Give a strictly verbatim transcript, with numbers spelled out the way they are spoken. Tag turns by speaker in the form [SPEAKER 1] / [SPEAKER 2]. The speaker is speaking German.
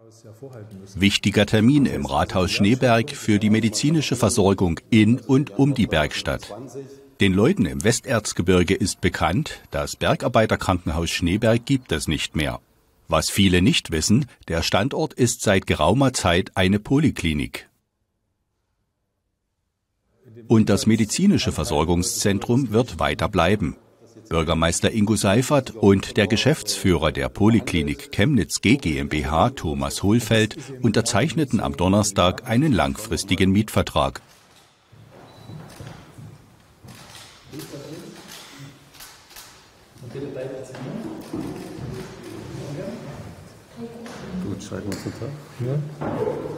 [SPEAKER 1] Wichtiger Termin im Rathaus Schneeberg für die medizinische Versorgung in und um die Bergstadt. Den Leuten im Westerzgebirge ist bekannt, das Bergarbeiterkrankenhaus Schneeberg gibt es nicht mehr. Was viele nicht wissen, der Standort ist seit geraumer Zeit eine Poliklinik. Und das medizinische Versorgungszentrum wird weiter bleiben. Bürgermeister Ingo Seifert und der Geschäftsführer der Poliklinik Chemnitz G GmbH, Thomas Hohlfeld, unterzeichneten am Donnerstag einen langfristigen Mietvertrag.
[SPEAKER 2] Gut, schalten wir uns runter. Ja.